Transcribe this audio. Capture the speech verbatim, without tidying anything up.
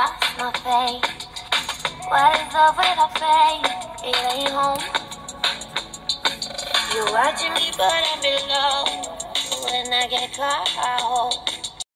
lost my faith. What is up with our faith? It ain't home. You're watching me, but I'm below. When I get caught, I hope